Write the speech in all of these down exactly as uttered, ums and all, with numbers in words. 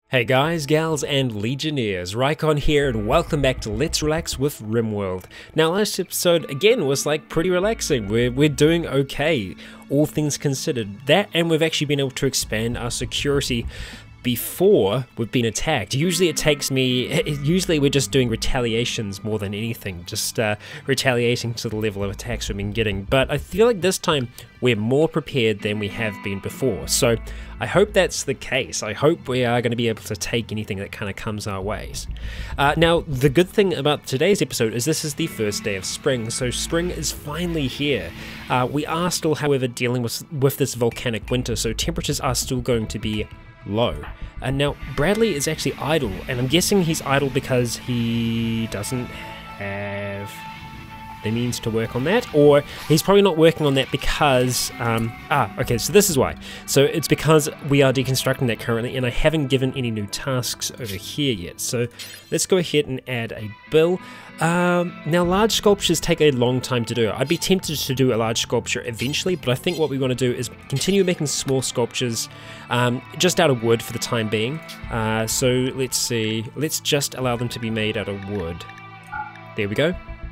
Hey guys, gals and legionnaires, Rycon here and welcome back to Let's Relax with RimWorld. Now last episode again was like pretty relaxing, we're, we're doing okay, all things considered. That and we've actually been able to expand our security before we've been attacked. Usually it takes me, usually we're just doing retaliations more than anything, just uh, retaliating to the level of attacks we've been getting. But I feel like this time we're more prepared than we have been before. So I hope that's the case. I hope we are going to be able to take anything that kind of comes our ways. Uh, now, the good thing about today's episode is this is the first day of spring, so spring is finally here. Uh, we are still, however, dealing with, with this volcanic winter, so temperatures are still going to be low. And now Bradley is actually idle, and I'm guessing he's idle because he doesn't have the means to work on that, or he's probably not working on that because um, ah okay so this is why. So it's because we are deconstructing that currently, and I haven't given any new tasks over here yet. So let's go ahead and add a bill. Um, now large sculptures take a long time to do. I'd be tempted to do a large sculpture eventually, but I think what we want to do is continue making small sculptures um, just out of wood for the time being. Uh, so let's see, let's just allow them to be made out of wood. There we go.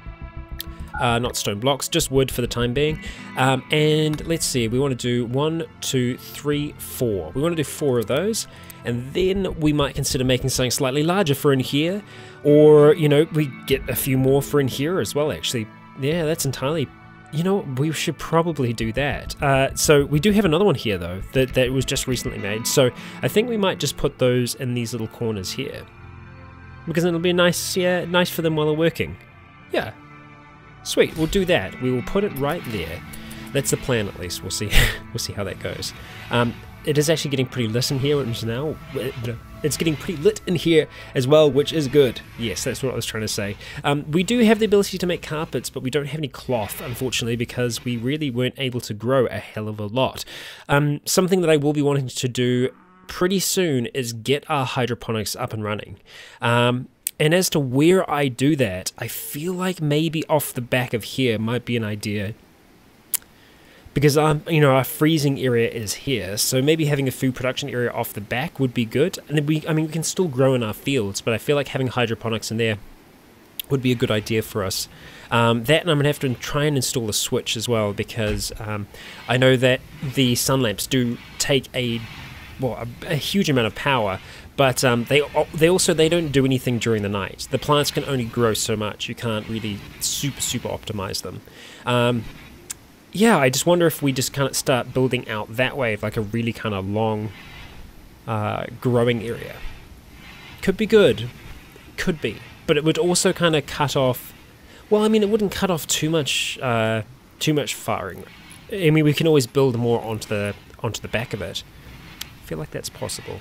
Uh, not stone blocks, just wood for the time being. Um, and let's see, we want to do one, two, three, four. We want to do four of those, and then we might consider making something slightly larger for in here, or, you know, we get a few more for in here as well, actually. Yeah, that's entirely, you know, we should probably do that. Uh, so we do have another one here, though, that, that was just recently made, so I think we might just put those in these little corners here, because it'll be nice, yeah, nice for them while they're working. Yeah. Sweet, we'll do that. We will put it right there. That's the plan, at least. We'll see. We'll see how that goes. Um, it is actually getting pretty lit in here, which is now it's getting pretty lit in here as well, which is good. Yes, that's what I was trying to say. Um, we do have the ability to make carpets, but we don't have any cloth, unfortunately, because we really weren't able to grow a hell of a lot. Um, something that I will be wanting to do pretty soon is get our hydroponics up and running. Um, And as to where I do that, I feel like maybe off the back of here might be an idea. Because um, you know, our freezing area is here, so maybe having a food production area off the back would be good. And then we, I mean, we can still grow in our fields, but I feel like having hydroponics in there would be a good idea for us. Um, that, and I'm going to have to try and install a switch as well, because um, I know that the sun lamps do take a, well, a, a huge amount of power. But um, they they also they don't do anything during the night. The plants can only grow so much. You can't really super super optimize them. Um, yeah, I just wonder if we just kind of start building out that way, like a really kind of long uh, growing area. Could be good, could be, but it would also kind of cut off. Well, I mean, it wouldn't cut off too much uh, too much firing. I mean, we can always build more onto the onto the back of it. I feel like that's possible.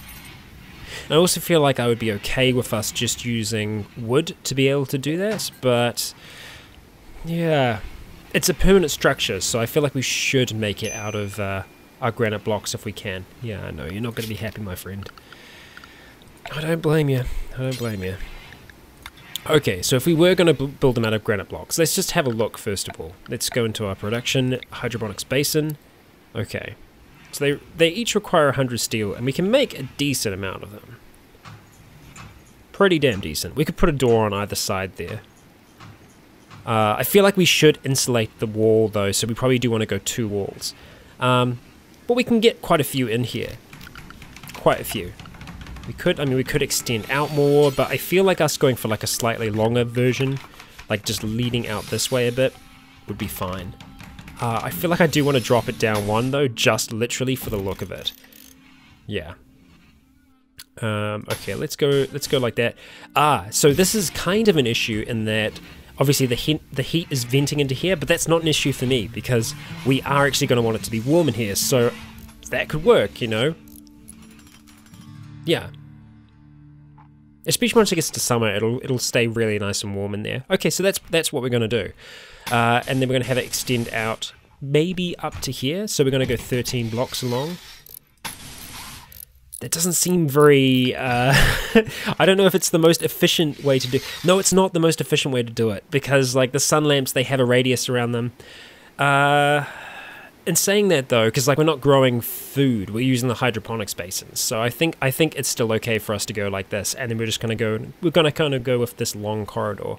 I also feel like I would be okay with us just using wood to be able to do that, but yeah, it's a permanent structure, so I feel like we should make it out of uh, our granite blocks if we can. Yeah, I know, you're not going to be happy, my friend. I don't blame you. I don't blame you. Okay, so if we were going to build them out of granite blocks, let's just have a look first of all. Let's go into our production, hydroponics basin. Okay. So they, they each require one hundred steel, and we can make a decent amount of them. Pretty damn decent. We could put a door on either side there. Uh, I feel like we should insulate the wall, though, so we probably do want to go two walls. Um, but we can get quite a few in here. Quite a few. We could, I mean, we could extend out more, but I feel like us going for like a slightly longer version, like just leading out this way a bit, would be fine. Uh, I feel like I do want to drop it down one, though, just literally for the look of it. Yeah. Um, okay, let's go Let's go like that. Ah, so this is kind of an issue in that, obviously, the heat, the heat is venting into here, but that's not an issue for me, because we are actually going to want it to be warm in here, so that could work, you know? Yeah. Especially once it gets to summer, it'll it'll stay really nice and warm in there. Okay, so that's that's what we're going to do. Uh, and then we're going to have it extend out maybe up to here. So we're going to go thirteen blocks along. That doesn't seem very... Uh, I don't know if it's the most efficient way to do... No, it's not the most efficient way to do it. Because like the sun lamps, they have a radius around them. Uh, in saying that though, because like we're not growing food, we're using the hydroponics basins. So I think I think it's still okay for us to go like this, and then we're just gonna go. We're gonna kind of go with this long corridor.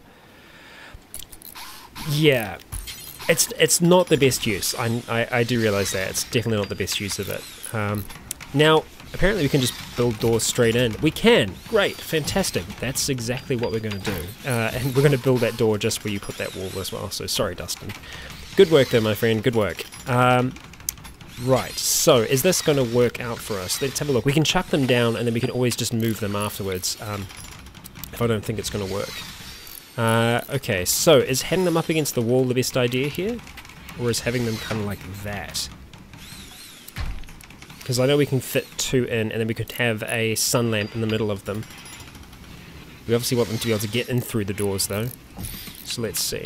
Yeah, it's it's not the best use. I I, I do realize that it's definitely not the best use of it. Um, now apparently we can just build doors straight in. We can. Great, fantastic. That's exactly what we're gonna do, uh, and we're gonna build that door just where you put that wall as well. So sorry, Dustin. Good work there, my friend, good work. Um, right, so is this going to work out for us? Let's have a look. We can chuck them down and then we can always just move them afterwards um, if I don't think it's going to work. Uh, okay, so is having them up against the wall the best idea here? Or is having them kind of like that? Because I know we can fit two in and then we could have a sun lamp in the middle of them. We obviously want them to be able to get in through the doors though. So let's see.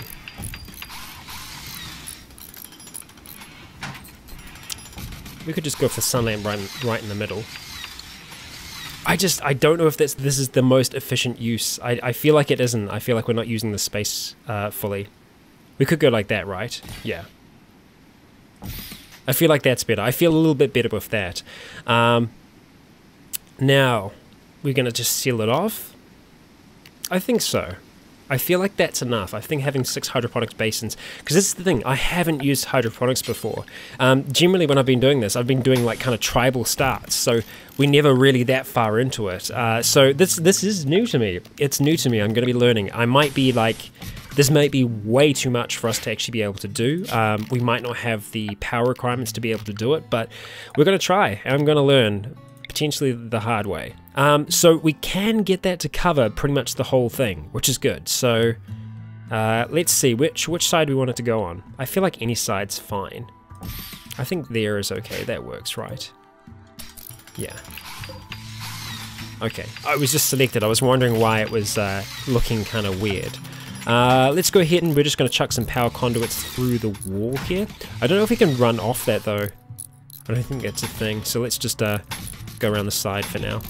We could just go for sun lamp right, right in the middle. I just, I don't know if that's, this is the most efficient use. I, I feel like it isn't. I feel like we're not using the space uh, fully. We could go like that, right? Yeah. I feel like that's better. I feel a little bit better with that. Um, now, we're going to just seal it off. I think so. I feel like that's enough. I think having six hydroponics basins, because this is the thing, I haven't used hydroponics before. Um, generally when I've been doing this, I've been doing like kind of tribal starts, so we're never really that far into it. Uh, so this this is new to me. It's new to me. I'm going to be learning. I might be like, this might be way too much for us to actually be able to do. Um, we might not have the power requirements to be able to do it, but we're going to try, and I'm going to learn, potentially the hard way. Um, so we can get that to cover pretty much the whole thing, which is good. So uh, let's see which which side we want it to go on. I feel like any side's fine. I think there is okay. That works, right? Yeah. Okay. I was just selected. I was wondering why it was uh, looking kind of weird. Uh, let's go ahead and we're just going to chuck some power conduits through the wall here. I don't know if we can run off that though. I don't think that's a thing. So let's just uh, go around the side for now.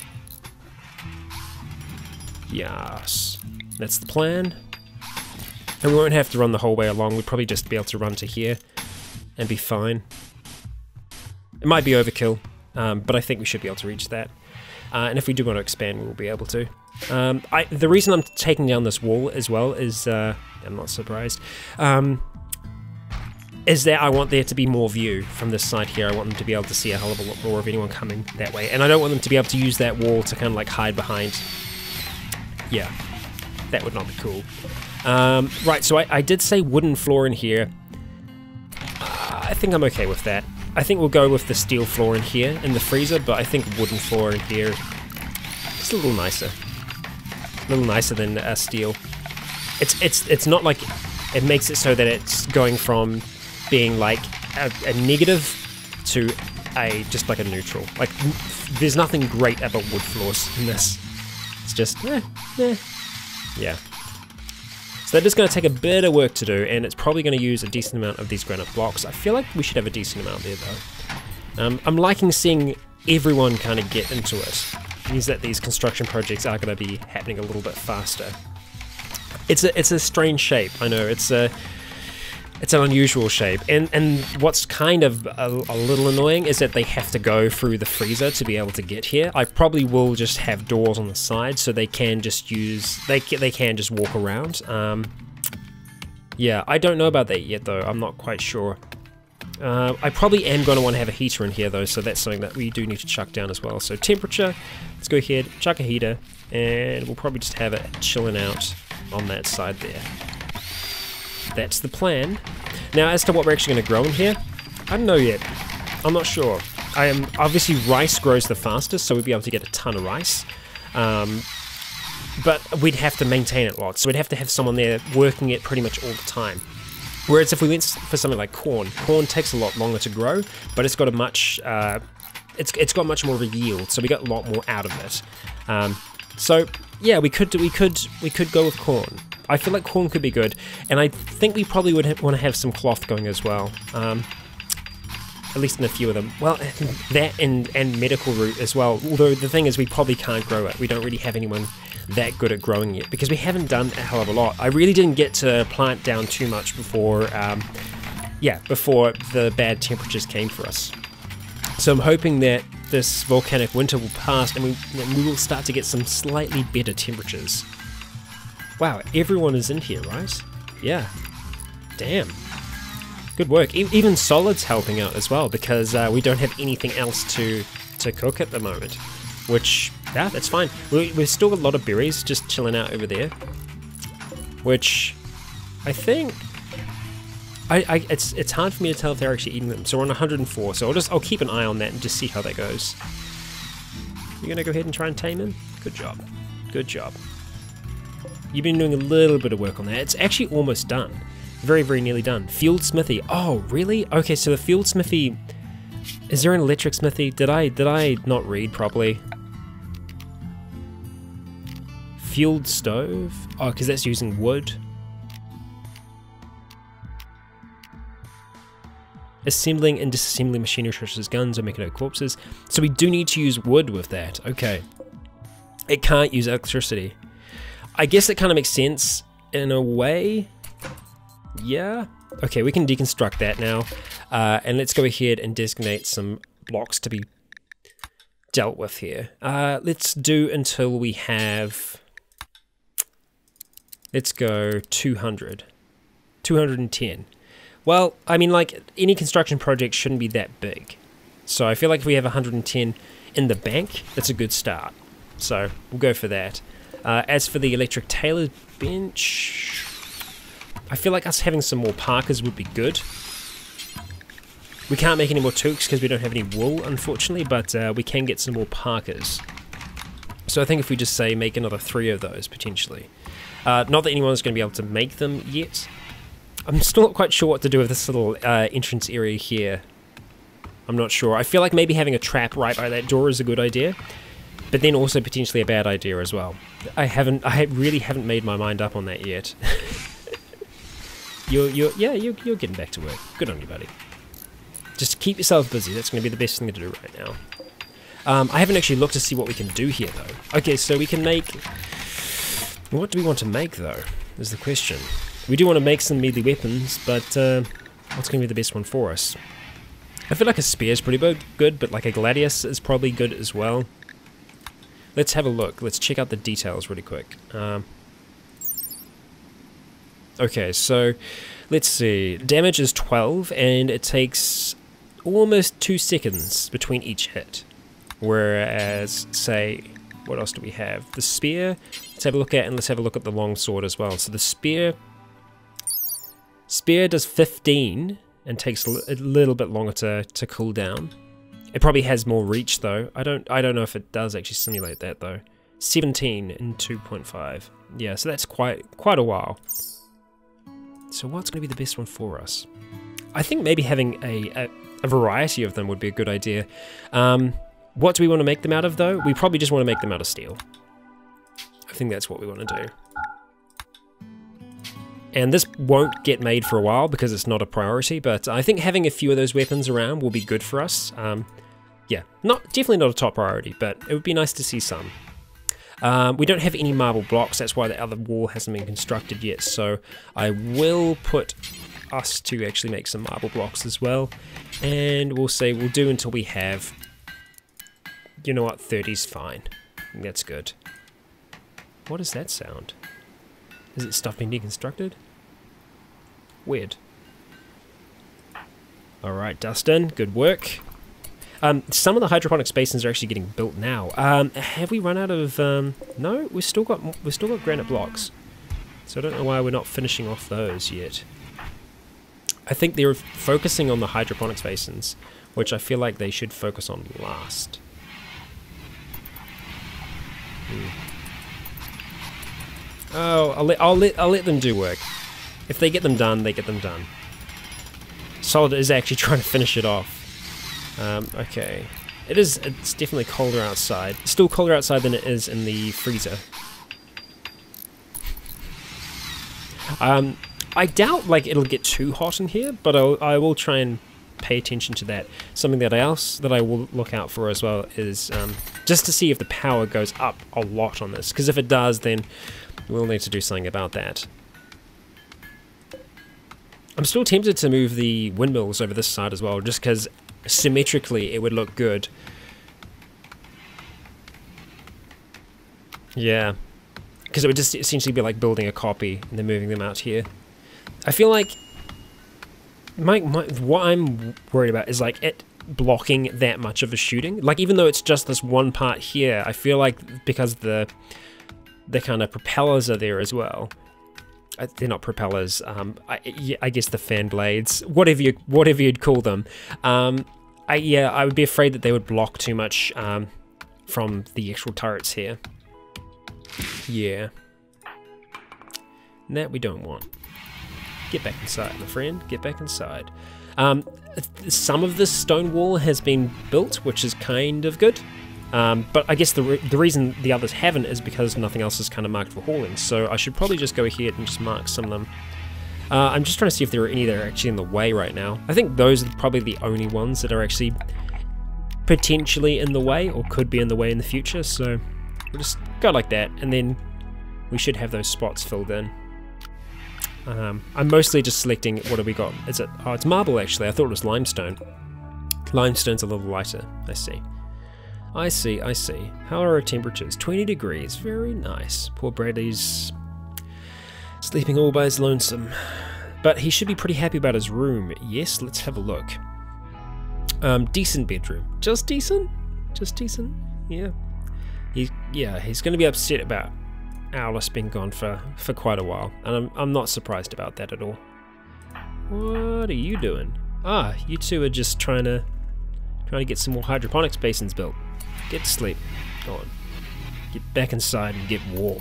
Yes, that's the plan. And we won't have to run the whole way along. We'll probably just be able to run to here and be fine. It might be overkill, um, but I think we should be able to reach that. Uh, and if we do want to expand, we'll be able to. Um, I, the reason I'm taking down this wall as well is, uh, I'm not surprised, um, is that I want there to be more view from this side here. I want them to be able to see a hell of a lot more of anyone coming that way. And I don't want them to be able to use that wall to kind of like hide behind. Yeah, that would not be cool. Um, right, so I, I did say wooden floor in here. Uh, I think I'm okay with that. I think we'll go with the steel floor in here in the freezer, but I think wooden floor in here is a little nicer. A little nicer than uh, steel. It's it's it's not like it makes it so that it's going from being like a, a negative to a just like a neutral. Like there's nothing great about wood floors in this. It's just, eh, eh. Yeah. So that is going to take a bit of work to do, and it's probably going to use a decent amount of these granite blocks. I feel like we should have a decent amount there, though. Um, I'm liking seeing everyone kind of get into it. It means that these construction projects are going to be happening a little bit faster. It's a it's a strange shape. I know it's a it's an unusual shape, and and what's kind of a, a little annoying is that they have to go through the freezer to be able to get here. I probably will just have doors on the side so they can just use they they can just walk around. Um, yeah, I don't know about that yet though. I'm not quite sure. Uh, I probably am going to want to have a heater in here though, so that's something that we do need to chuck down as well. So temperature, let's go ahead, chuck a heater, and we'll probably just have it chilling out on that side there. That's the plan. Now, as to what we're actually going to grow in here, I don't know yet. I'm not sure. I am obviously rice grows the fastest, so we'd be able to get a ton of rice. Um, but we'd have to maintain it lots, so we'd have to have someone there working it pretty much all the time. Whereas if we went for something like corn, corn takes a lot longer to grow, but it's got a much, uh, it's it's got much more of a yield, so we got a lot more out of it. Um, so yeah, we could we could we could go with corn. I feel like corn could be good, and I think we probably would want to have some cloth going as well. Um, at least in a few of them. Well, that and and medical root as well. Although the thing is, we probably can't grow it. We don't really have anyone that good at growing it because we haven't done a hell of a lot. I really didn't get to plant down too much before um, yeah, before the bad temperatures came for us. So I'm hoping that this volcanic winter will pass and we, and we will start to get some slightly better temperatures. Wow, everyone is in here, right? Yeah. Damn. Good work. E even Solid's helping out as well, because uh, we don't have anything else to, to cook at the moment. Which, yeah, that's fine. We, we've still got a lot of berries just chilling out over there. Which, I think... I, I, it's it's hard for me to tell if they're actually eating them. So we're on one hundred and four, so I'll just I'll keep an eye on that and just see how that goes. You're gonna go ahead and try and tame him? Good job. Good job. You've been doing a little bit of work on that. It's actually almost done. Very, very nearly done. Field smithy. Oh, really? Okay, so the field smithy... Is there an electric smithy? Did I did I not read properly? Field stove? Oh, because that's using wood. Assembling and disassembling machinery such as guns or mechanical corpses. So we do need to use wood with that. Okay. It can't use electricity. I guess it kind of makes sense in a way. Yeah. Okay, we can deconstruct that now. Uh, and let's go ahead and designate some blocks to be dealt with here. Uh, let's do until we have... Let's go two hundred. two hundred ten. Well, I mean, like, any construction project shouldn't be that big. So I feel like if we have one hundred ten in the bank, that's a good start. So we'll go for that. Uh, as for the electric tailor bench, I feel like us having some more parkers would be good. We can't make any more toques because we don't have any wool, unfortunately, but uh, we can get some more parkers. So I think if we just say make another three of those, potentially. Uh, not that anyone's going to be able to make them yet. I'm still not quite sure what to do with this little uh, entrance area here. I'm not sure. I feel like maybe having a trap right by that door is a good idea, but then also potentially a bad idea as well. I haven't, I really haven't made my mind up on that yet. you're, you're, yeah, you're, you're getting back to work. Good on you, buddy. Just keep yourself busy. That's going to be the best thing to do right now. Um, I haven't actually looked to see what we can do here, though. Okay, so we can make... What do we want to make, though, is the question. We do want to make some melee weapons, but uh, what's going to be the best one for us? I feel like a spear is pretty good, but like a gladius is probably good as well. Let's have a look. Let's check out the details really quick. Um, okay, so let's see. Damage is twelve, and it takes almost two seconds between each hit. Whereas, say, what else do we have? The spear, let's have a look at, and let's have a look at the longsword as well. So the spear... Spear does fifteen and takes a little bit longer to, to cool down. It probably has more reach though. I don't I don't know if it does actually simulate that though. seventeen and two point five. Yeah, so that's quite quite a while. So what's going to be the best one for us? I think maybe having a, a, a variety of them would be a good idea. Um, what do we want to make them out of though? We probably just want to make them out of steel. I think that's what we want to do. And this won't get made for a while because it's not a priority, but I think having a few of those weapons around will be good for us. Um, yeah, not definitely not a top priority, but it would be nice to see some. Um, we don't have any marble blocks, that's why the other wall hasn't been constructed yet, so I will put us to actually make some marble blocks as well. And we'll say we'll do until we have, you know what, thirty's fine. That's good. What does that sound? Is it stuff being deconstructed? Weird. Alright, Dustin, good work. Um, some of the hydroponics basins are actually getting built now. Um, have we run out of... Um, no, we've still got we've still got granite blocks. So I don't know why we're not finishing off those yet. I think they're focusing on the hydroponics basins, which I feel like they should focus on last. Hmm. Oh, I'll let, I'll let I'll let them do work. If they get them done, they get them done. Solid is actually trying to finish it off. Um, okay, it is. It's definitely colder outside. Still colder outside than it is in the freezer. Um, I doubt like it'll get too hot in here, but I'll, I will try and pay attention to that. Something that else that I will look out for as well is um, just to see if the power goes up a lot on this. Because if it does, then we'll need to do something about that. I'm still tempted to move the windmills over this side as well, just because symmetrically it would look good. Yeah, because it would just essentially be like building a copy and then moving them out here. I feel like my, my what I'm worried about is like it blocking that much of a shooting. Like even though it's just this one part here, I feel like because the the kind of propellers are there as well. Uh, they're not propellers. Um, I, yeah, I guess the fan blades, whatever you whatever you'd call them. Um, I yeah, I would be afraid that they would block too much um, from the actual turrets here. Yeah, that we don't want. Get back inside, my friend. Get back inside. Um, some of this stone wall has been built, which is kind of good. Um, but I guess the re the reason the others haven't is because nothing else is kind of marked for hauling. So I should probably just go ahead and just mark some of them. Uh, I'm just trying to see if there are any that are actually in the way right now. I think those are probably the only ones that are actually potentially in the way or could be in the way in the future. So we'll just go like that, and then we should have those spots filled in. Um, I'm mostly just selecting, what have we got? Is it? Oh, it's marble actually. I thought it was limestone. Limestone's a little lighter. I see. I see, I see. How are our temperatures? twenty degrees. Very nice. Poor Bradley's sleeping all by his lonesome. But he should be pretty happy about his room. Yes, let's have a look. Um, decent bedroom. Just decent? Just decent? Yeah. He, yeah, he's going to be upset about Owlis being gone for, for quite a while. And I'm, I'm not surprised about that at all. What are you doing? Ah, you two are just trying to, trying to get some more hydroponics basins built. Get to sleep. Go on. Get back inside and get warm.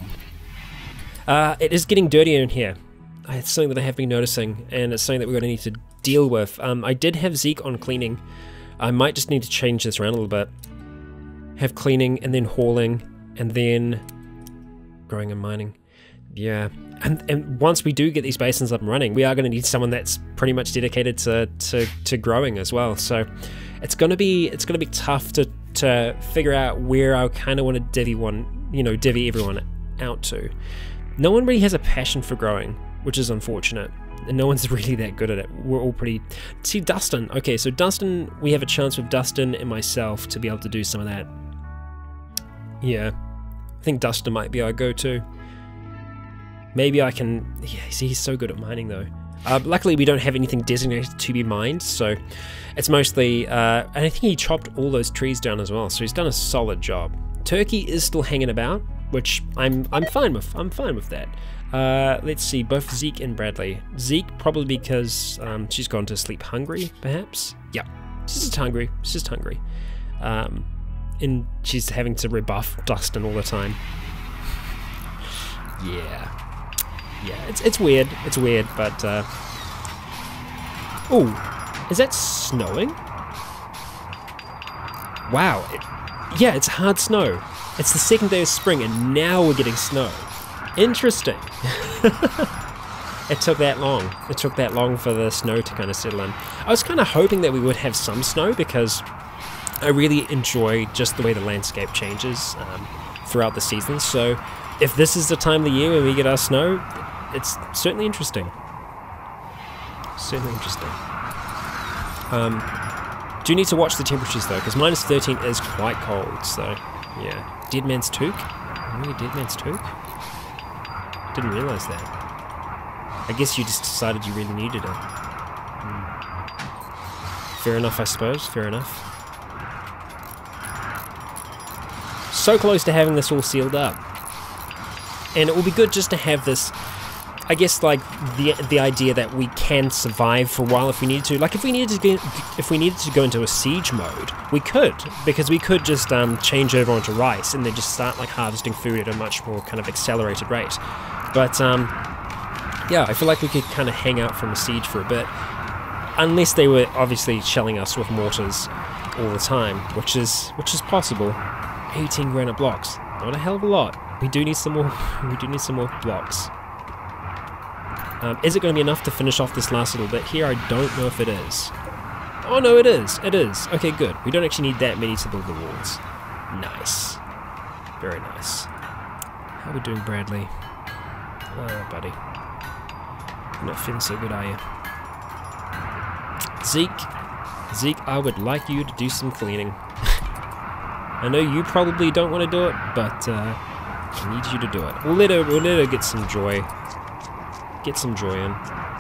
Uh, it is getting dirtier in here. It's something that I have been noticing, and it's something that we're going to need to deal with. Um, I did have Zeke on cleaning. I might just need to change this around a little bit. Have cleaning, and then hauling, and then growing and mining. Yeah. And, and once we do get these basins up and running, we are going to need someone that's pretty much dedicated to, to, to growing as well. So it's going to be it's going to be tough to to figure out where I kind of want to divvy one, you know, divvy everyone out to. No one really has a passion for growing, which is unfortunate, and no one's really that good at it. We're all pretty... See, Dustin. Okay, so Dustin, we have a chance with Dustin and myself to be able to do some of that. Yeah, I think Dustin might be our go-to. Maybe I can... Yeah, see, he's so good at mining, though. Uh, luckily, we don't have anything designated to be mined, so it's mostly... Uh, and I think he chopped all those trees down as well, so he's done a solid job. Turkey is still hanging about, which I'm I'm fine with. I'm fine with that. Uh, let's see, both Zeke and Bradley. Zeke, probably because um, she's gone to sleep hungry, perhaps? Yeah, she's just hungry. She's just hungry. Um, and she's having to rebuff Dustin all the time. Yeah. Yeah, it's it's weird. It's weird, but uh oh, is that snowing? Wow. It, yeah, it's hard snow. It's the second day of spring and now we're getting snow. Interesting. It took that long. It took that long for the snow to kind of settle in. I was kind of hoping that we would have some snow because I really enjoy just the way the landscape changes um, throughout the season. So if this is the time of the year when we get our snow, it's certainly interesting. Certainly interesting. Um, do need to watch the temperatures though, because minus thirteen is quite cold. So yeah, Dead Man's Toque. Really, Dead Man's Toque? Didn't realise that. I guess you just decided you really needed it. Hmm. Fair enough, I suppose. Fair enough. So close to having this all sealed up. And it will be good just to have this, I guess, like the the idea that we can survive for a while if we needed to. Like if we needed to get, if we needed to go into a siege mode, we could, because we could just um, change over onto rice and then just start like harvesting food at a much more kind of accelerated rate. But um, yeah, I feel like we could kind of hang out from a siege for a bit, unless they were obviously shelling us with mortars all the time, which is which is possible. eighteen granite blocks, not a hell of a lot. We do need some more. We do need some more blocks. Um, is it going to be enough to finish off this last little bit here? I don't know if it is. Oh no, it is. It is. Okay, good. We don't actually need that many to build the walls. Nice. Very nice. How are we doing, Bradley? Oh, buddy. You're not feeling so good, are you? Zeke, Zeke, I would like you to do some cleaning. I know you probably don't want to do it, but uh, I need you to do it. We'll let her, we'll let her get some joy. Get some joy in.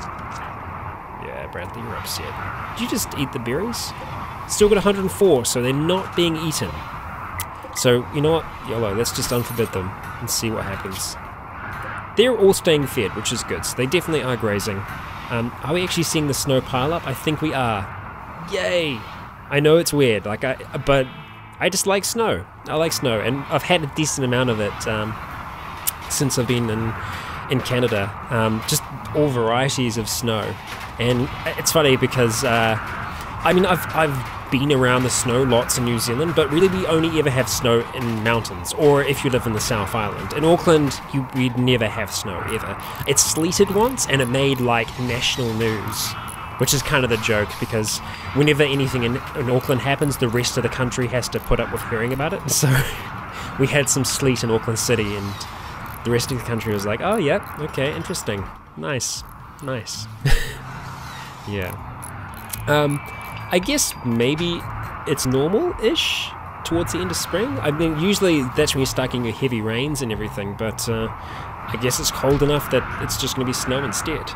Yeah, Bradley, you're upset. Did you just eat the berries? Still got one hundred and four, so they're not being eaten. So, you know what? YOLO, let's just unforbid them and see what happens. They're all staying fed, which is good, so they definitely are grazing. Um, are we actually seeing the snow pile up? I think we are. Yay! I know it's weird, like I, but I just like snow. I like snow, and I've had a decent amount of it um, since I've been in in Canada. Um, just all varieties of snow, and it's funny because uh, I mean I've I've been around the snow lots in New Zealand, but really we only ever have snow in mountains, or if you live in the South Island. In Auckland, you, we'd never have snow, ever. It sleeted once, and it made, like, national news, which is kind of the joke, because whenever anything in, in Auckland happens, the rest of the country has to put up with hearing about it. So we had some sleet in Auckland City, and the rest of the country was like, oh, yeah, okay, interesting. Nice. Nice. Yeah. Um... I guess maybe it's normal-ish towards the end of spring. I mean, usually that's when you're starting your heavy rains and everything, but uh, I guess it's cold enough that it's just going to be snow instead.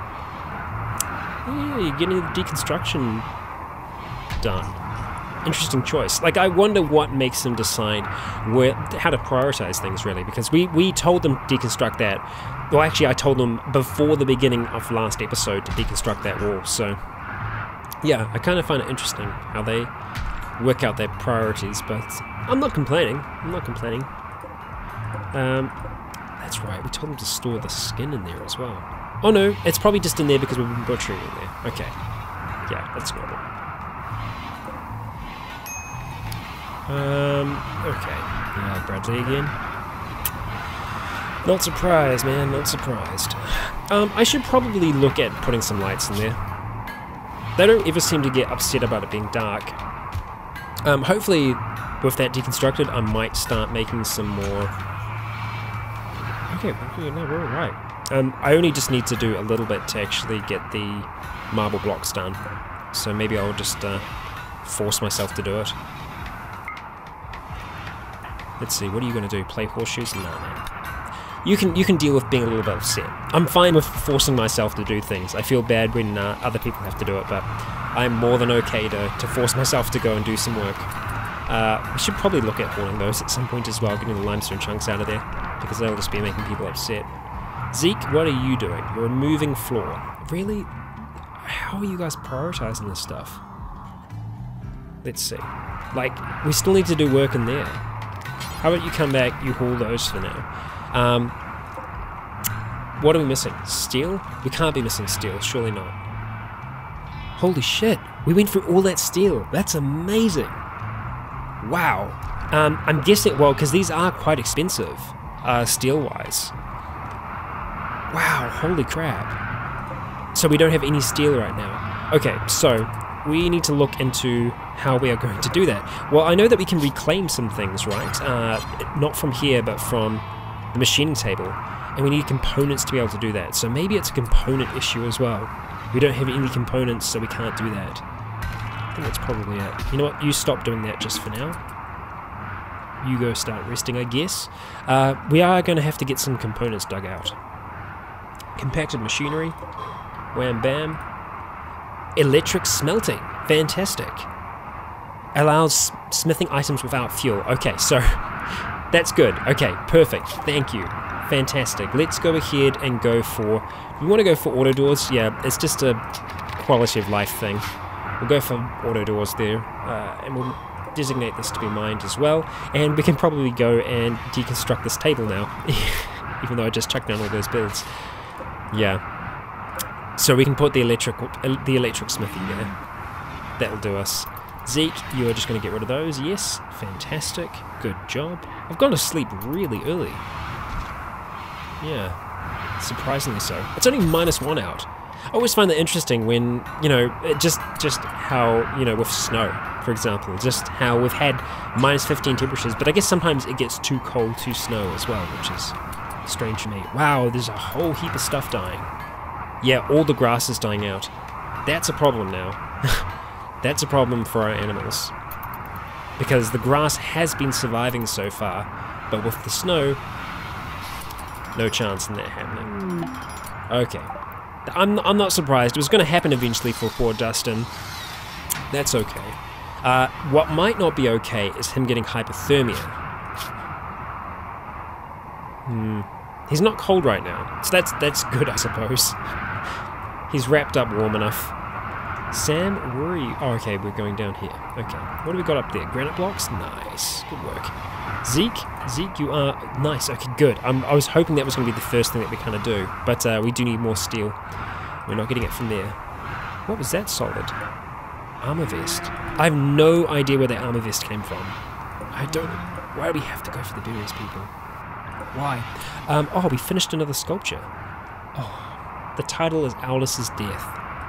Yeah, you're getting the deconstruction done. Interesting choice. Like, I wonder what makes them decide where, how to prioritize things, really, because we, we told them to deconstruct that. Well, actually, I told them before the beginning of last episode to deconstruct that wall, so... yeah, I kind of find it interesting how they work out their priorities, but I'm not complaining. I'm not complaining. Um, that's right, we told them to store the skin in there as well. Oh no, it's probably just in there because we've been butchering in there. Okay. Yeah, that's normal. Um, okay. Yeah, Bradley again. Not surprised, man, not surprised. Um, I should probably look at putting some lights in there. They don't ever seem to get upset about it being dark. Um, hopefully, with that deconstructed, I might start making some more... Okay, no, we're alright. Um, I only just need to do a little bit to actually get the marble blocks done. So maybe I'll just uh, force myself to do it. Let's see, what are you going to do? Play horseshoes? No, no. You can you can deal with being a little bit upset. I'm fine with forcing myself to do things. I feel bad when uh, other people have to do it, but I'm more than okay to, to force myself to go and do some work. Uh, we should probably look at hauling those at some point as well, getting the limestone chunks out of there, because they'll just be making people upset. Zeke, what are you doing? You're removing floor. Really? How are you guys prioritizing this stuff? Let's see. Like, we still need to do work in there. How about you come back, you haul those for now. Um, what are we missing? Steel? We can't be missing steel, surely not. Holy shit, we went through all that steel. That's amazing. Wow. Um, I'm guessing, well, because these are quite expensive, uh, steel-wise. Wow, holy crap. So we don't have any steel right now. Okay, so we need to look into how we are going to do that. Well, I know that we can reclaim some things, right? Uh, not from here, but from the machining table, and we need components to be able to do that. So maybe it's a component issue as well. We don't have any components, so we can't do that. I think that's probably it. You know what? You stop doing that just for now. You go start resting, I guess. Uh, we are going to have to get some components dug out. Compacted machinery. Wham bam. Electric smelting. Fantastic. Allows smithing items without fuel. Okay, so... that's good. Okay, perfect. Thank you. Fantastic. Let's go ahead and go for... we want to go for auto doors. Yeah, it's just a quality of life thing. We'll go for auto doors there. Uh, and we'll designate this to be mined as well. And we can probably go and deconstruct this table now. Even though I just chucked down all those builds. Yeah. So we can put the electric, the electric smithy there. That'll do us. Zeke, you are just going to get rid of those. Yes, fantastic. Good job. I've gone to sleep really early. Yeah, surprisingly so. It's only minus one out. I always find that interesting when, you know, it just just how, you know, with snow, for example, just how we've had minus fifteen temperatures, but I guess sometimes it gets too cold to snow as well, which is strange to me. Wow, there's a whole heap of stuff dying. Yeah, all the grass is dying out. That's a problem now. That's a problem for our animals. Because the grass has been surviving so far, but with the snow, no chance in that happening. Okay. I'm, I'm not surprised. It was going to happen eventually for poor Dustin. That's okay. Uh, what might not be okay is him getting hypothermia. Hmm. He's not cold right now, so that's that's good, I suppose. He's wrapped up warm enough. Sam, where are you? Oh, okay, we're going down here. Okay, what do we got up there? Granite blocks? Nice. Good work. Zeke? Zeke, you are... Nice, okay, good. Um, I was hoping that was going to be the first thing that we kind of do, but uh, we do need more steel. We're not getting it from there. What was that solid? Armor vest. I have no idea where that armor vest came from. I don't... Why do we have to go for the berries, people? Why? Um, oh, we finished another sculpture. Oh, the title is Owlus's Death.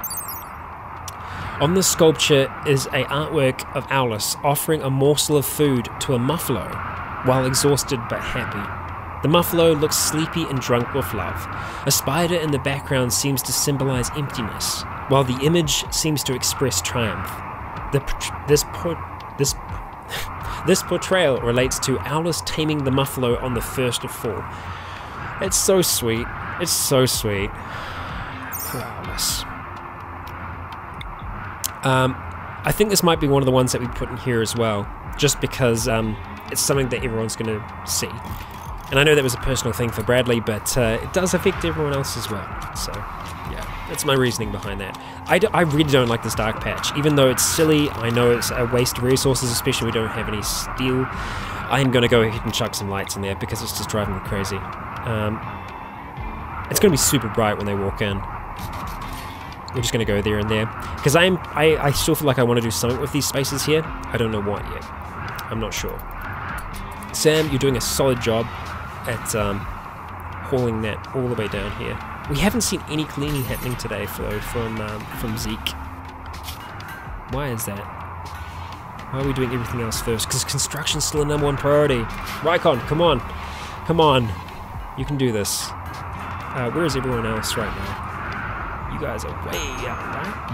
On the sculpture is a artwork of Owlus offering a morsel of food to a muffalo while exhausted but happy. The muffalo looks sleepy and drunk with love. A spider in the background seems to symbolize emptiness, while the image seems to express triumph. The, this, this This portrayal relates to Owlus taming the muffalo on the first of fall. It's so sweet. It's so sweet. Poor Owlus. Um, I think this might be one of the ones that we put in here as well, just because um, it's something that everyone's going to see. And I know that was a personal thing for Bradley, but uh, it does affect everyone else as well. So, yeah, that's my reasoning behind that. I, d I really don't like this dark patch. Even though it's silly, I know it's a waste of resources, especially we don't have any steel. I'm going to go ahead and chuck some lights in there because it's just driving me crazy. Um, it's going to be super bright when they walk in. We're just going to go there and there. Because I'm, I, I still feel like I want to do something with these spaces here. I don't know what yet. I'm not sure. Sam, you're doing a solid job at um, hauling that all the way down here. We haven't seen any cleaning happening today though from um, from Zeke. Why is that? Why are we doing everything else first? Because construction's still a number one priority. Rycon, come on, come on, you can do this. Uh, where is everyone else right now? You guys are way out, right?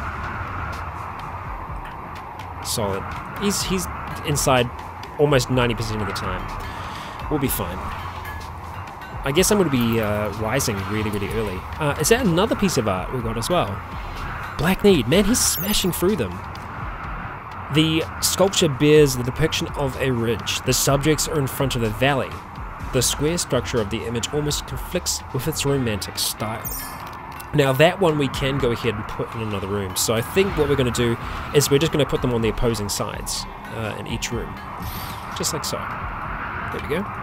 Yeah. Solid. He's he's inside almost ninety percent of the time. We'll be fine. I guess I'm going to be uh, rising really, really early. Uh, is that another piece of art we got as well? Black Need, man, he's smashing through them. The sculpture bears the depiction of a ridge. The subjects are in front of a valley. The square structure of the image almost conflicts with its romantic style. Now that one we can go ahead and put in another room. So I think what we're going to do is we're just going to put them on the opposing sides uh, in each room. Just like so. There we go.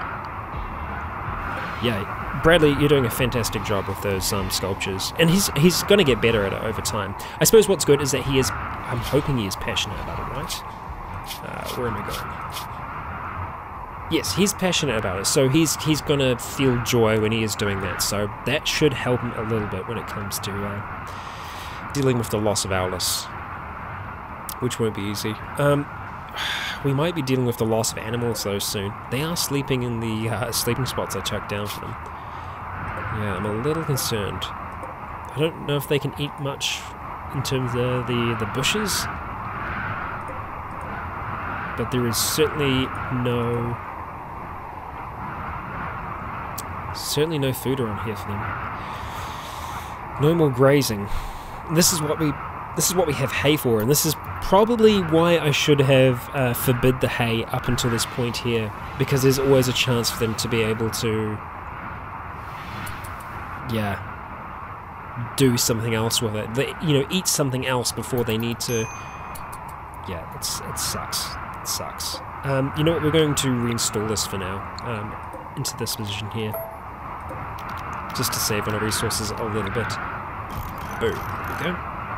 Yeah, Bradley, you're doing a fantastic job with those um, sculptures, and he's he's going to get better at it over time. I suppose what's good is that he is, I'm hoping he is passionate about it, right? Uh, where am I going? Yes, he's passionate about it, so he's he's going to feel joy when he is doing that, so that should help him a little bit when it comes to uh, dealing with the loss of Owlus, which won't be easy. Um, We might be dealing with the loss of animals though soon. They are sleeping in the uh, sleeping spots I chucked down for them. Yeah, I'm a little concerned. I don't know if they can eat much in terms of the, the bushes. But there is certainly no... Certainly no food around here for them. No more grazing. This is what we... This is what we have hay for, and this is probably why I should have uh, forbid the hay up until this point here, because there's always a chance for them to be able to, yeah, do something else with it. They, you know, eat something else before they need to. Yeah, it's it sucks. It sucks. Um, you know what? We're going to reinstall this for now um, into this position here, just to save on our resources a little bit. Boom. There we go.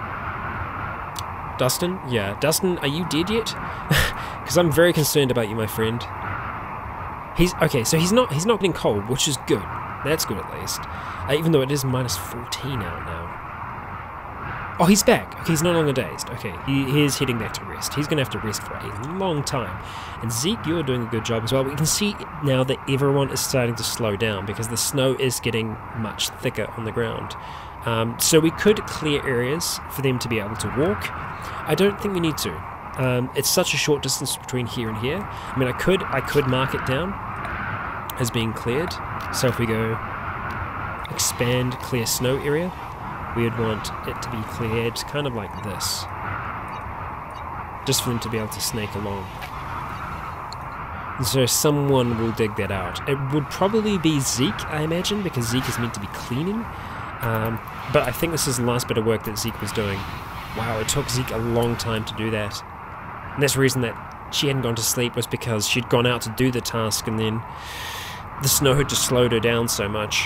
Dustin? Yeah. Dustin, are you dead yet? Because I'm very concerned about you, my friend. He's... Okay, so he's not he's not getting cold, which is good. That's good, at least. Uh, even though it is minus fourteen out now. Oh, he's back. Okay, he's no longer dazed. Okay, he, he is heading back to rest. He's going to have to rest for a long time. And Zeke, you're doing a good job as well. But you can see now that everyone is starting to slow down because the snow is getting much thicker on the ground. Um, so we could clear areas for them to be able to walk. I don't think we need to. Um, it's such a short distance between here and here. I mean, I could I could mark it down as being cleared. So if we go expand clear snow area, we would want it to be cleared kind of like this, just for them to be able to snake along. And so someone will dig that out. It would probably be Zeke, I imagine, because Zeke is meant to be cleaning. Um, but I think this is the last bit of work that Zeke was doing. Wow, it took Zeke a long time to do that. And that's the reason that she hadn't gone to sleep, was because she'd gone out to do the task and then the snow had just slowed her down so much.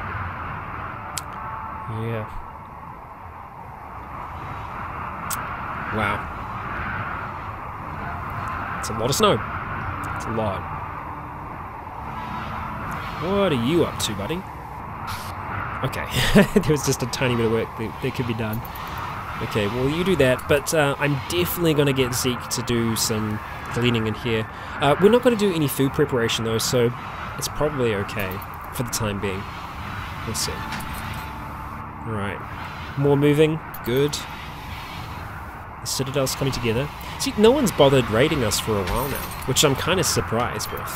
Yeah. Wow. It's a lot of snow. It's a lot. What are you up to, buddy? Okay, there was just a tiny bit of work that, that could be done. Okay, well, you do that, but uh, I'm definitely going to get Zeke to do some cleaning in here. Uh, we're not going to do any food preparation, though, so it's probably okay for the time being. Let's see. Alright. More moving. Good. The Citadel's coming together. See, no one's bothered raiding us for a while now, which I'm kind of surprised with.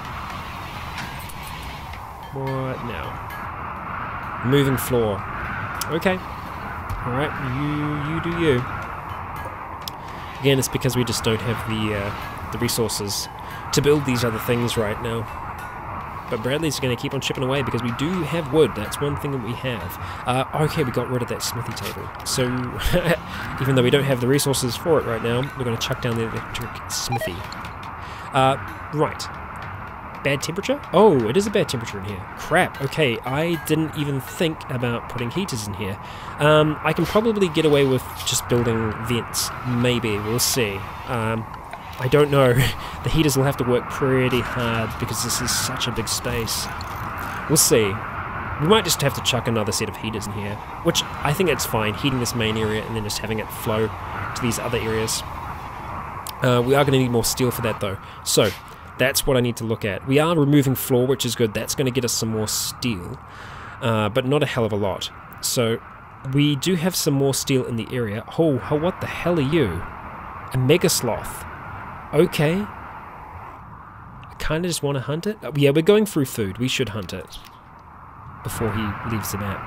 What now? Moving floor. Okay. Alright, you you do you. Again, it's because we just don't have the uh, the resources to build these other things right now. But Bradley's going to keep on chipping away because we do have wood. That's one thing that we have. Uh, okay, we got rid of that smithy table. So, even though we don't have the resources for it right now, we're going to chuck down the electric smithy. Uh, right. Bad temperature? Oh, it is a bad temperature in here. Crap. Okay, I didn't even think about putting heaters in here. Um, I can probably get away with just building vents. Maybe. We'll see. Um, I don't know. The heaters will have to work pretty hard because this is such a big space. We'll see. We might just have to chuck another set of heaters in here, which I think it's fine, heating this main area and then just having it flow to these other areas. Uh, we are going to need more steel for that though. So, that's what I need to look at. We are removing floor, which is good. That's going to get us some more steel, uh, but not a hell of a lot. So, we do have some more steel in the area. Oh, oh what the hell are you? A mega sloth. Okay. I kind of just want to hunt it. Oh, yeah, we're going through food. We should hunt it before he leaves the map.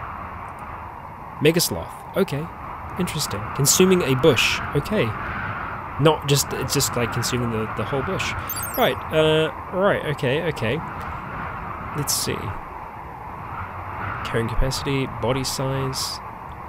Mega sloth. Okay. Interesting. Consuming a bush. Okay. Not just, it's just like consuming the, the whole bush. Right, uh, right, okay, okay. Let's see. Carrying capacity, body size.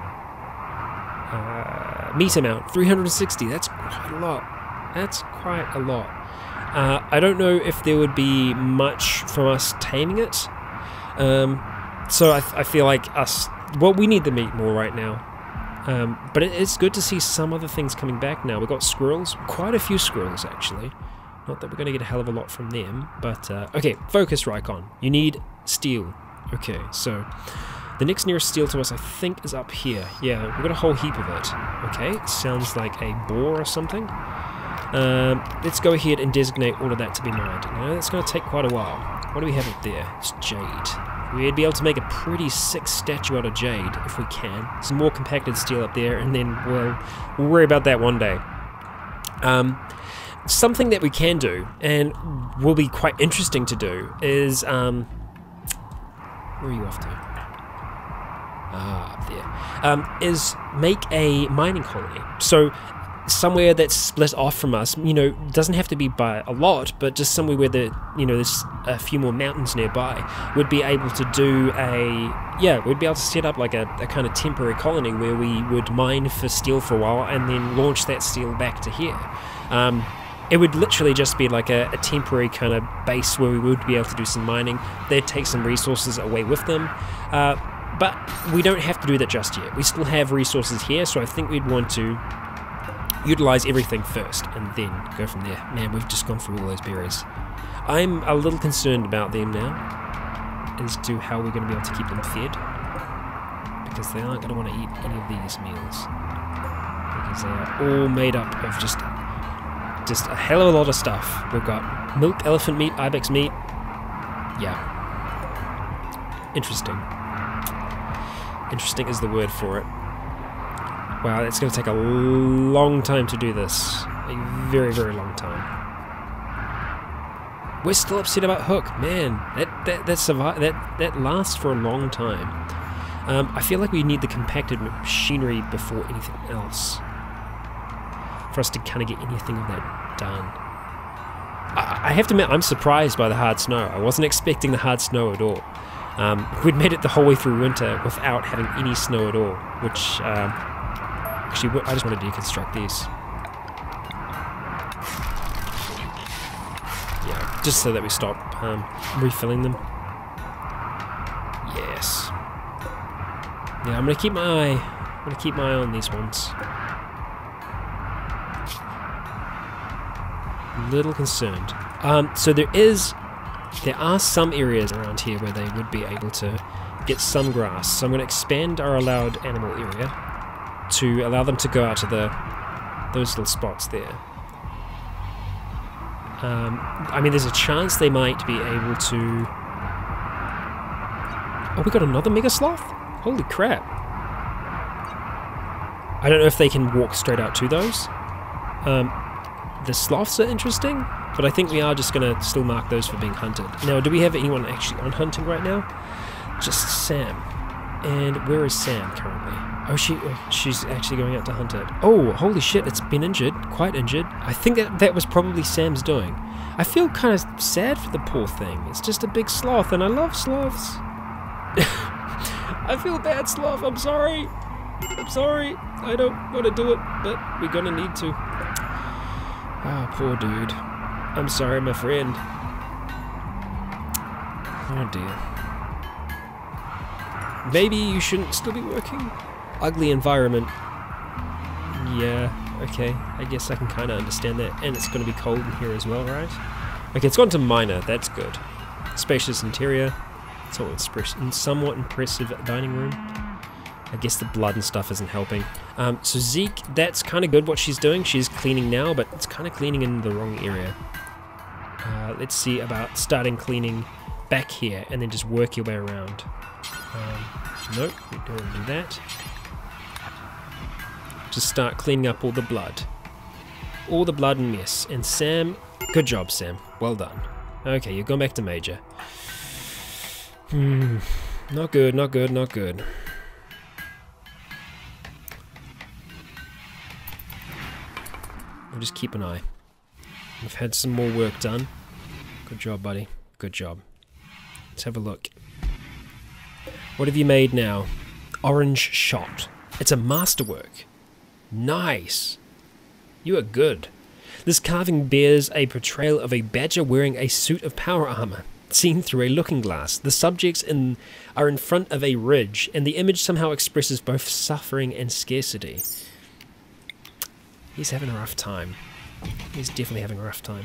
Uh, meat amount, three hundred sixty. That's quite a lot. That's quite a lot. Uh, I don't know if there would be much from us taming it. Um, so I, I feel like us, well, we need the meat more right now. Um, but it, it's good to see some other things coming back now. We've got squirrels, quite a few squirrels actually. Not that we're going to get a hell of a lot from them, but uh, okay, focus Rycon. You need steel. Okay, so the next nearest steel to us I think is up here. Yeah, we've got a whole heap of it. Okay, sounds like a boar or something. Um, let's go ahead and designate all of that to be mined. Now, that's going to take quite a while. What do we have up there? It's jade. We'd be able to make a pretty sick statue out of jade if we can. Some more compacted steel up there, and then we'll, we'll worry about that one day. Um, something that we can do, and will be quite interesting to do, is... Um, where are you off to? Ah, up there. Um, is make a mining colony. So... somewhere that's split off from us, you know, doesn't have to be by a lot, but just somewhere where the, you know, there's a few more mountains nearby, would be able to do a, yeah, we'd be able to set up like a, a kind of temporary colony where we would mine for steel for a while and then launch that steel back to here. Um, it would literally just be like a, a temporary kind of base where we would be able to do some mining. They'd take some resources away with them, uh, but we don't have to do that just yet. We still have resources here, so I think we'd want to utilize everything first and then go from there. Man, we've just gone through all those berries. I'm a little concerned about them now as to how we're going to be able to keep them fed, because they aren't going to want to eat any of these meals because they are all made up of just just a hell of a lot of stuff. We've got milk, elephant meat, ibex meat. Yeah. Interesting. Interesting is the word for it. Wow, it's going to take a long time to do this. A very, very long time. We're still upset about Hook. Man, that that that, survive, that, that lasts for a long time. Um, I feel like we need the compacted machinery before anything else for us to kind of get anything of that done. I, I have to admit, I'm surprised by the hard snow. I wasn't expecting the hard snow at all. Um, we'd made it the whole way through winter without having any snow at all, which... Um, Actually, I just want to deconstruct these. Yeah, just so that we stop um, refilling them. Yes. Yeah, I'm gonna keep my eye. I'm gonna keep my eye on these ones. A little concerned. Um, so there is, there are some areas around here where they would be able to get some grass. So I'm gonna expand our allowed animal area to allow them to go out to the those little spots there. Um, I mean, there's a chance they might be able to... Oh, we got another Mega Sloth? Holy crap. I don't know if they can walk straight out to those. Um, the sloths are interesting, but I think we are just going to still mark those for being hunted. Now, do we have anyone actually on hunting right now? Just Sam. And where is Sam currently? Oh, she, oh, she's actually going out to hunt it. Oh, holy shit, it's been injured. Quite injured. I think that that was probably Sam's doing. I feel kind of sad for the poor thing. It's just a big sloth, and I love sloths. I feel bad, sloth. I'm sorry. I'm sorry. I don't want to do it, but we're gonna need to. Oh, poor dude. I'm sorry, my friend. Oh, dear. Maybe you shouldn't still be working? Ugly environment. Yeah, okay. I guess I can kind of understand that. And it's going to be cold in here as well, right? Okay, it's gone to minor. That's good. Spacious interior. Somewhat, somewhat impressive dining room. I guess the blood and stuff isn't helping. Um, so Zeke, that's kind of good what she's doing. She's cleaning now, but it's kind of cleaning in the wrong area. Uh, let's see about starting cleaning back here and then just work your way around. Um, nope, we don't want to do that. Just start cleaning up all the blood. All the blood and mess. And Sam, good job, Sam. Well done. Okay, you're going back to Major. Hmm, not good, not good, not good. We'll just keep an eye. We've had some more work done. Good job, buddy. Good job. Let's have a look. What have you made now? Orange shot. It's a masterwork. Nice. You are good. This carving bears a portrayal of a badger wearing a suit of power armor, seen through a looking glass. The subjects in, are in front of a ridge, and the image somehow expresses both suffering and scarcity. He's having a rough time. He's definitely having a rough time.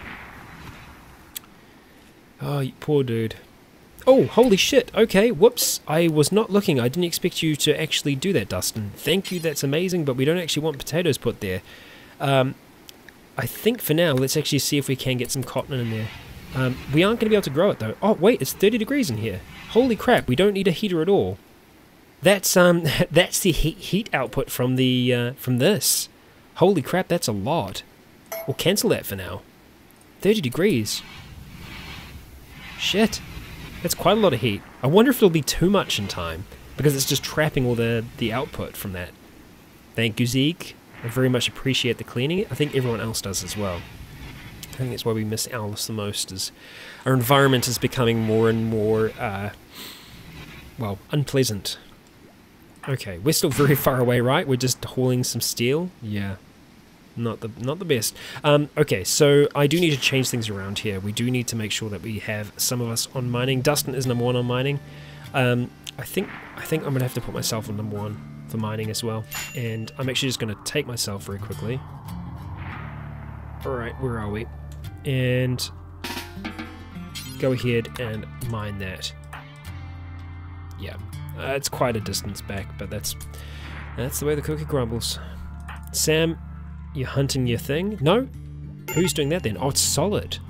Oh, you poor dude. Oh, holy shit. Okay, whoops. I was not looking. I didn't expect you to actually do that, Dustin. Thank you, that's amazing, but we don't actually want potatoes put there. Um, I think for now, let's actually see if we can get some cotton in there. Um, we aren't going to be able to grow it, though. Oh, wait, it's thirty degrees in here. Holy crap, we don't need a heater at all. That's um, that's the heat, heat output from the uh, from this. Holy crap, that's a lot. We'll cancel that for now. thirty degrees. Shit. That's quite a lot of heat. I wonder if it'll be too much in time, because it's just trapping all the, the output from that. Thank you, Zeke. I very much appreciate the cleaning. I think everyone else does as well. I think that's why we miss Alice the most, is our environment is becoming more and more, uh, well, unpleasant. Okay, we're still very far away, right? We're just hauling some steel? Yeah. Not the not the best. Um, okay, so I do need to change things around here. We do need to make sure that we have some of us on mining. Dustin is number one on mining. Um, I think I think I'm gonna have to put myself on number one for mining as well. And I'm actually just gonna take myself very quickly. All right, where are we? And go ahead and mine that. Yeah, uh, it's quite a distance back, but that's that's the way the cookie crumbles. Sam. You're hunting your thing? No? Who's doing that then? Oh, it's Solid.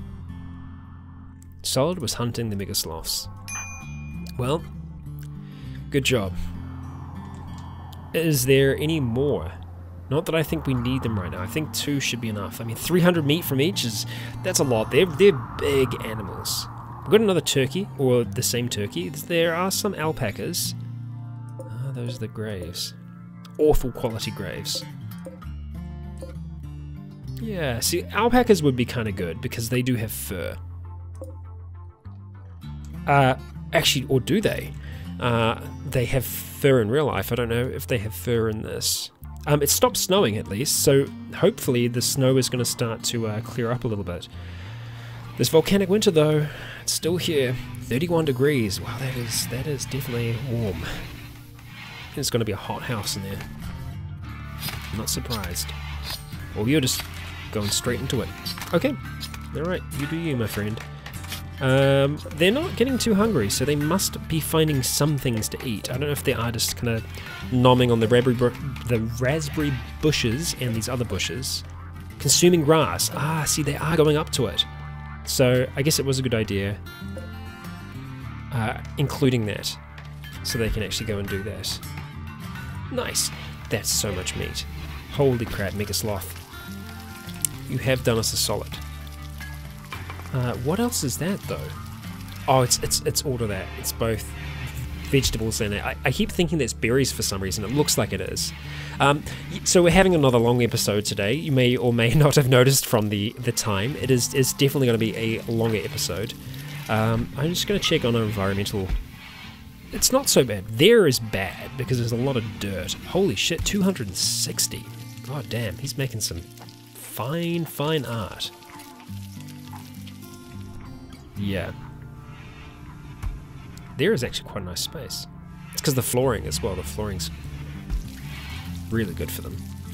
Solid was hunting the Mega Sloths. Well, good job. Is there any more? Not that I think we need them right now. I think two should be enough. I mean, three hundred meat from each is... That's a lot. They're, they're big animals. We've got another turkey, or the same turkey. There are some alpacas. Oh, those are the graves. Awful quality graves. Yeah, see, alpacas would be kind of good, because they do have fur. Uh, actually, or do they? Uh, they have fur in real life. I don't know if they have fur in this. Um, it stopped snowing at least, so hopefully the snow is going to start to uh, clear up a little bit. This volcanic winter, though, it's still here. thirty-one degrees. Wow, that is that is definitely warm. It's going to be a hot house in there. I'm not surprised. Well, you're just going straight into it. Okay, all right, you do you, my friend. Um, they're not getting too hungry, so they must be finding some things to eat. I don't know if they are just kind of nomming on the raspberry, the raspberry bushes and these other bushes. Consuming grass. Ah, see, they are going up to it. So I guess it was a good idea, uh, including that, so they can actually go and do that. Nice. That's so much meat. Holy crap, Mega Sloth. You have done us a solid. Uh, what else is that though? Oh, it's it's it's all of that. It's both vegetables and I, I keep thinking that's berries for some reason. It looks like it is. Um, so we're having another long episode today. You may or may not have noticed from the the time. It is it's definitely going to be a longer episode. Um, I'm just going to check on our environmental. It's not so bad. There is bad because there's a lot of dirt. Holy shit, two hundred sixty. God damn, he's making some fine, fine art. Yeah. There is actually quite a nice space. It's because the flooring as well. The flooring's really good for them.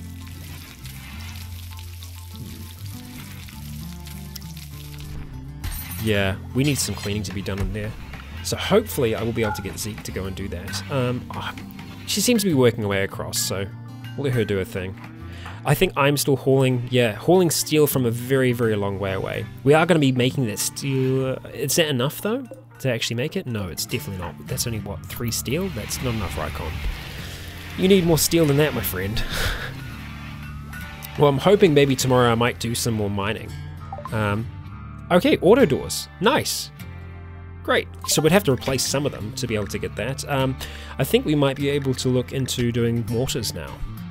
Yeah, we need some cleaning to be done in there. So hopefully I will be able to get Zeke to go and do that. Um, oh, she seems to be working her way across, so we'll let her do her thing. I think I'm still hauling, yeah, hauling steel from a very, very long way away. We are going to be making that steel. Is that enough, though, to actually make it? No, it's definitely not. That's only, what, three steel? That's not enough, Rycon. You need more steel than that, my friend. Well, I'm hoping maybe tomorrow I might do some more mining. Um, okay, auto doors. Nice. Great. So we'd have to replace some of them to be able to get that. Um, I think we might be able to look into doing mortars now.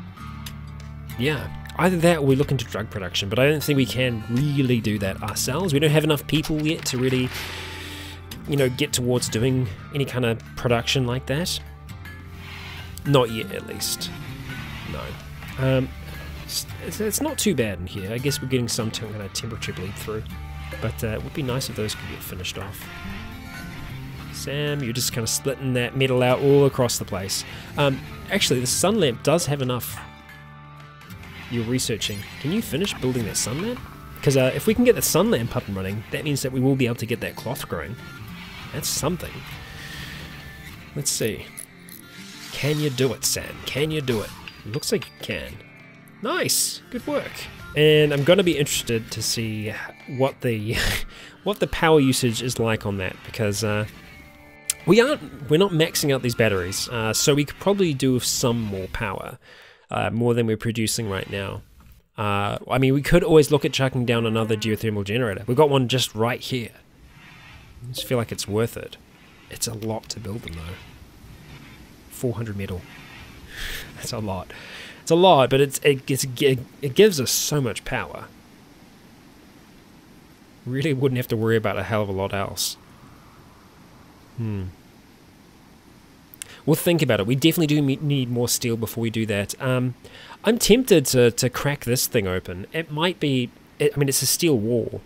Yeah, either that or we look into drug production, but I don't think we can really do that ourselves. We don't have enough people yet to really, you know, get towards doing any kind of production like that. Not yet, at least. No. Um, it's, it's not too bad in here. I guess we're getting some kind of temperature bleed through, but uh, it would be nice if those could get finished off. Sam, you're just kind of splitting that metal out all across the place. Um, actually, the sun lamp does have enough. You're researching. Can you finish building that sun lamp? Because uh, if we can get the sun lamp up and running, that means that we will be able to get that cloth growing. That's something. Let's see. Can you do it, Sam? Can you do it? Looks like you can. Nice. Good work. And I'm going to be interested to see what the what the power usage is like on that, because uh, we aren't we're not maxing out these batteries, uh, so we could probably do with some more power. Uh, more than we're producing right now. Uh, I mean, we could always look at chucking down another geothermal generator. We've got one just right here. I just feel like it's worth it. It's a lot to build them, though. four hundred metal. That's a lot. It's a lot, but it's, it, it's, it gives us so much power. Really wouldn't have to worry about a hell of a lot else. Hmm. We'll think about it. We definitely do need more steel before we do that. Um, I'm tempted to, to crack this thing open. It might be... It, I mean, it's a steel wall.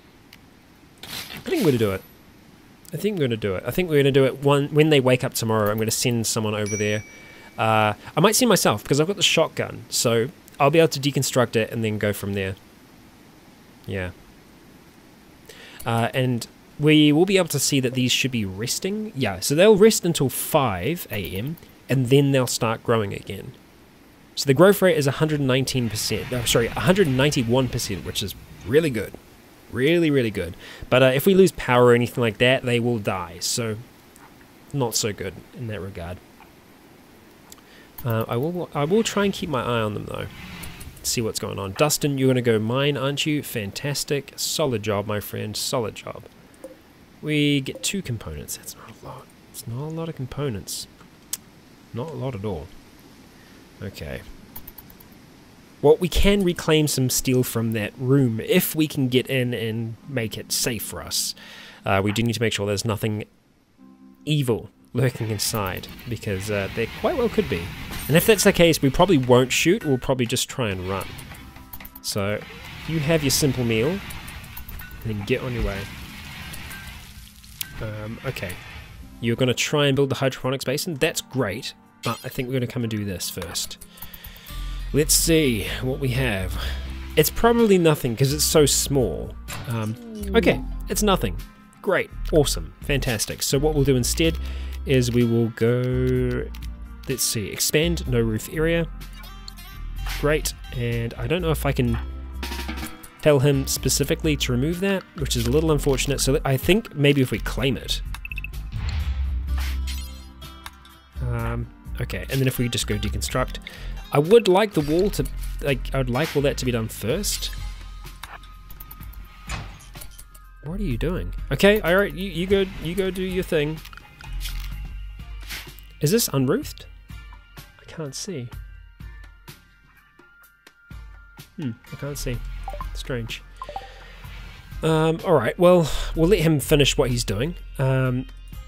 I think we're going to do it. I think we're going to do it. I think we're going to do it one, when they wake up tomorrow. I'm going to send someone over there. Uh, I might send myself, because I've got the shotgun. So I'll be able to deconstruct it and then go from there. Yeah. Uh, and... we will be able to see that these should be resting. Yeah, so they'll rest until five A M and then they'll start growing again. So the growth rate is one hundred nineteen percent. Oh, sorry, one hundred ninety-one percent, which is really good. Really, really good. But uh, if we lose power or anything like that, they will die. So not so good in that regard. Uh, I will I will try and keep my eye on them though. See what's going on. Dustin, you're going to go mine, aren't you? Fantastic. Solid job, my friend. Solid job. We get two components. That's not a lot. It's not a lot of components. Not a lot at all. Okay. Well, we can reclaim some steel from that room if we can get in and make it safe for us. Uh, we do need to make sure there's nothing evil lurking inside, because uh, there quite well could be. And if that's the case, we probably won't shoot, we'll probably just try and run. So, you have your simple meal, and then get on your way. Um, okay. You're going to try and build the hydroponics basin, that's great, but I think we're going to come and do this first. Let's see what we have. It's probably nothing, because it's so small. Um, okay, it's nothing. Great, awesome, fantastic. So what we'll do instead is we will go, let's see, expand no roof area. Great, and I don't know if I can tell him specifically to remove that, which is a little unfortunate. So I think maybe if we claim it. Um, okay, and then if we just go deconstruct. I would like the wall to, like, I would like all that to be done first. What are you doing? Okay, alright, you, you go you go do your thing. Is this unroofed? I can't see. Hmm, I can't see. Strange. Um, alright, well, we'll let him finish what he's doing. Um,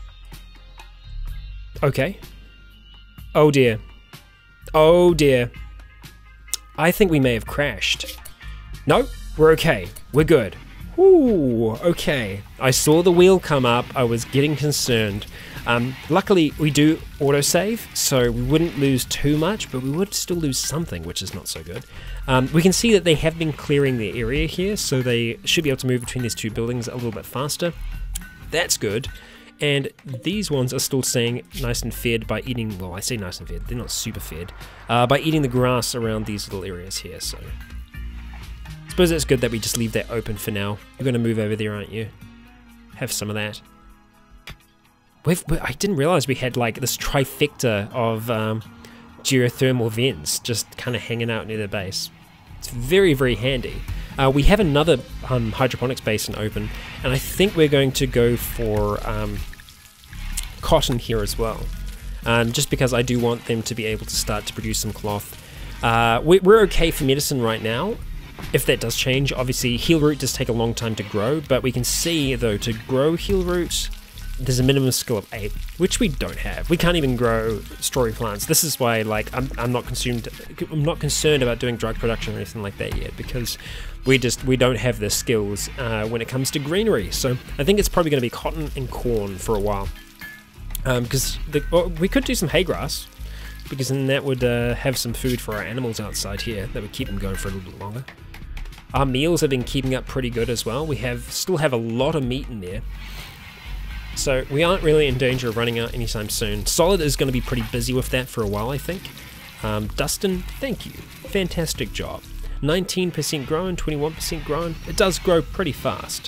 okay. Oh dear. Oh dear. I think we may have crashed. No, we're okay. We're good. Ooh, okay. I saw the wheel come up. I was getting concerned. Um, luckily, we do autosave, so we wouldn't lose too much, but we would still lose something, which is not so good. Um, we can see that they have been clearing their area here, so they should be able to move between these two buildings a little bit faster. That's good. And these ones are still staying nice and fed by eating, well, I say nice and fed, they're not super fed, uh, by eating the grass around these little areas here, so. I suppose it's good that we just leave that open for now. You're going to move over there, aren't you? Have some of that. We've, we, I didn't realize we had like this trifecta of um, geothermal vents just kind of hanging out near the base. It's very, very handy. Uh, we have another um, hydroponics basin open, and I think we're going to go for um, cotton here as well. Um, just because I do want them to be able to start to produce some cloth. Uh, we, we're okay for medicine right now. If that does change, obviously heal root does take a long time to grow, but we can see though to grow heal root, there's a minimum skill of eight, which we don't have. We can't even grow strawberry plants. This is why, like, I'm I'm not consumed. I'm not concerned about doing drug production or anything like that yet, because we just we don't have the skills uh, when it comes to greenery. So I think it's probably going to be cotton and corn for a while, because um, well, we could do some hay grass, because then that would uh, have some food for our animals outside here. That would keep them going for a little bit longer. Our meals have been keeping up pretty good as well. We have still have a lot of meat in there. So we aren't really in danger of running out anytime soon. Solid is going to be pretty busy with that for a while, I think. Um, Dustin, thank you. Fantastic job. nineteen percent grown, twenty-one percent grown. It does grow pretty fast.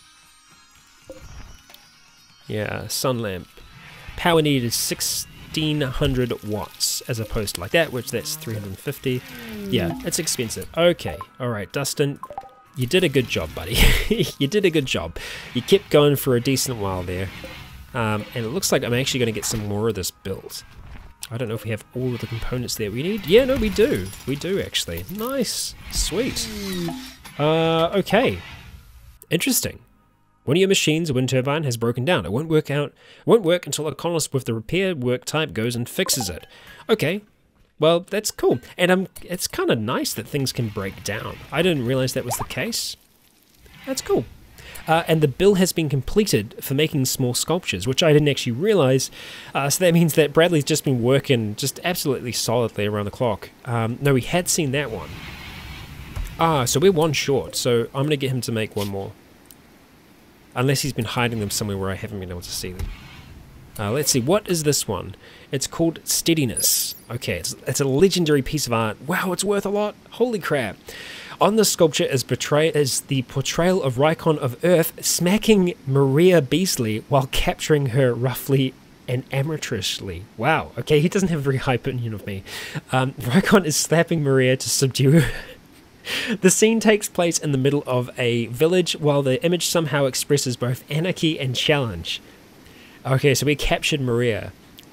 Yeah, sun lamp. Power needed is sixteen hundred watts, as opposed to like that, which that's three hundred fifty. Yeah, it's expensive. Okay, alright, Dustin. You did a good job, buddy. You did a good job. You kept going for a decent while there. Um, and it looks like I'm actually going to get some more of this built. I don't know if we have all of the components that we need. Yeah, no, we do. We do, actually. Nice. Sweet. Uh, okay. Interesting. One of your machines, a wind turbine, has broken down. It won't work out. It won't work until a colonist with the repair work type goes and fixes it. Okay. Well, that's cool, and um, it's kind of nice that things can break down. I didn't realize that was the case. That's cool. Uh, and the bill has been completed for making small sculptures, which I didn't actually realize. Uh, so that means that Bradley's just been working just absolutely solidly around the clock. Um, no, we had seen that one. Ah, so we're one short, so I'm going to get him to make one more. Unless he's been hiding them somewhere where I haven't been able to see them. Uh, let's see, what is this one? It's called Steadiness. Okay, it's, it's a legendary piece of art. Wow, it's worth a lot. Holy crap. On the sculpture is, portray is the portrayal of Rycon of Earth smacking Maria Beasley while capturing her roughly and amateurishly. Wow, okay, he doesn't have a very high opinion of me. Um, Rycon is slapping Maria to subdue her. The scene takes place in the middle of a village, while the image somehow expresses both anarchy and challenge. Okay, so we captured Maria.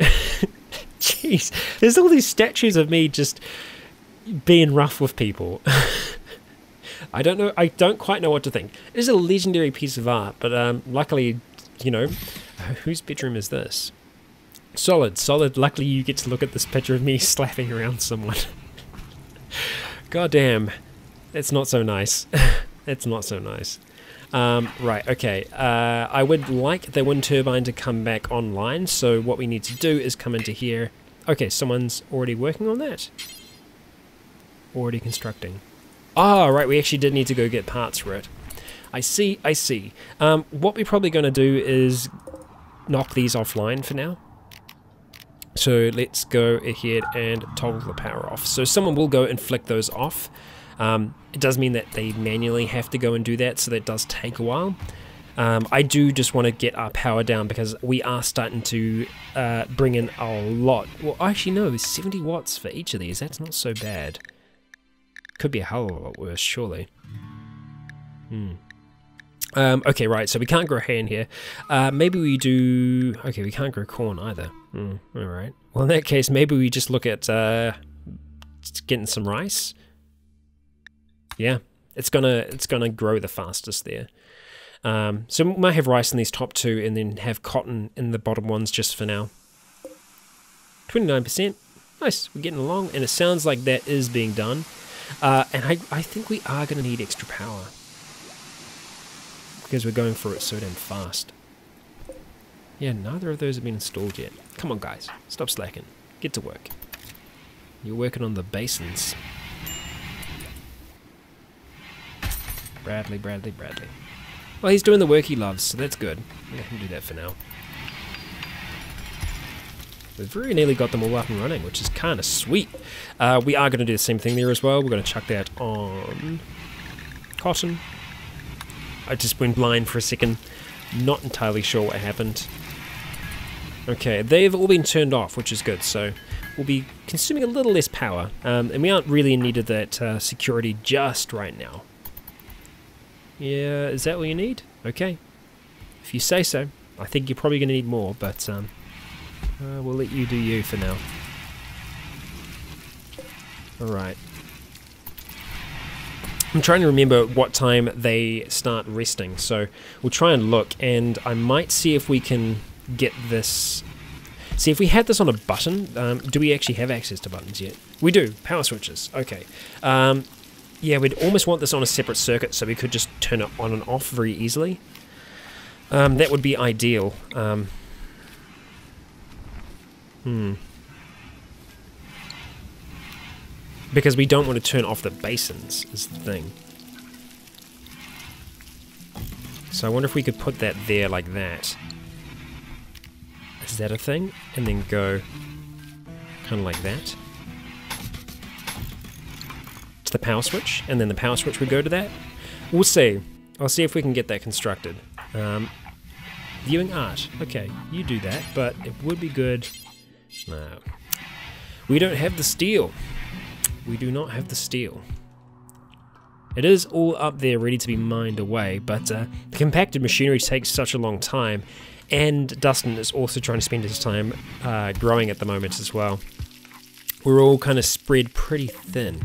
Jeez, there's all these statues of me just being rough with people. I don't know, I don't quite know what to think. It is a legendary piece of art, but um, luckily, you know, whose bedroom is this? Solid, solid. Luckily you get to look at this picture of me slapping around someone. God damn. It's not so nice. It's not so nice. Um, right, okay. Uh, I would like the wind turbine to come back online, so what we need to do is come into here. Okay, someone's already working on that. Already constructing. Ah, right, we actually did need to go get parts for it. I see, I see. Um, what we're probably going to do is knock these offline for now. So let's go ahead and toggle the power off. So someone will go and flick those off. Um, it does mean that they manually have to go and do that, so that does take a while. Um, I do just want to get our power down because we are starting to uh, bring in a lot. Well, actually no, seventy watts for each of these. That's not so bad. Could be a hell of a lot worse, surely. Hmm. Um, okay, right, so we can't grow hay in here. Uh, maybe we do... Okay, we can't grow corn either. Hmm, alright. Well, in that case, maybe we just look at uh, getting some rice. Yeah, it's gonna it's gonna grow the fastest there. Um, so we might have rice in these top two and then have cotton in the bottom ones just for now. twenty-nine percent. Nice, we're getting along, and it sounds like that is being done. Uh, and I, I think we are going to need extra power. Because we're going for it so damn fast. Yeah, neither of those have been installed yet. Come on guys, stop slacking. Get to work. You're working on the basins. Bradley, Bradley, Bradley. Well, he's doing the work he loves, so that's good. Let him do that for now. We've very nearly got them all up and running, which is kind of sweet. Uh, we are going to do the same thing there as well. We're going to chuck that on cotton. I just went blind for a second. Not entirely sure what happened. Okay, they've all been turned off, which is good, so we'll be consuming a little less power. Um, and we aren't really in need of that uh, security just right now. Yeah, is that what you need? Okay. If you say so. I think you're probably going to need more, but um, uh, we'll let you do you for now. Alright. I'm trying to remember what time they start resting, so we'll try and look, and I might see if we can get this... See, if we had this on a button, um, do we actually have access to buttons yet? We do. Power switches. Okay. Um... Yeah, we'd almost want this on a separate circuit so we could just turn it on and off very easily. Um, that would be ideal. Um, hmm. Because we don't want to turn off the basins, is the thing. So I wonder if we could put that there like that. Is that a thing? And then go kind of like that. The power switch, and then the power switch would go to that. We'll see. I'll see if we can get that constructed. Um, viewing art. Okay, you do that, but it would be good. No. We don't have the steel. We do not have the steel. It is all up there ready to be mined away, but uh, the compacted machinery takes such a long time, and Dustin is also trying to spend his time uh, growing at the moment as well. We're all kind of spread pretty thin.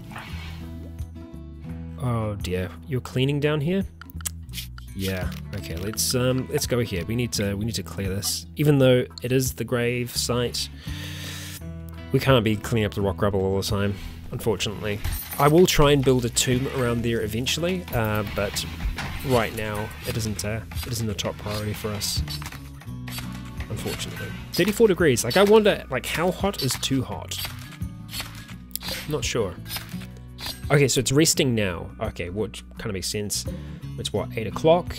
Oh dear, you're cleaning down here? Yeah. Okay, let's um let's go here. We need to we need to clear this. Even though it is the grave site, we can't be cleaning up the rock rubble all the time, unfortunately. I will try and build a tomb around there eventually, uh, but right now it isn't uh, it isn't a top priority for us. Unfortunately. thirty-four degrees. Like I wonder like how hot is too hot? Not sure. Okay, so it's resting now. Okay, which kind of makes sense. It's what, eight o'clock?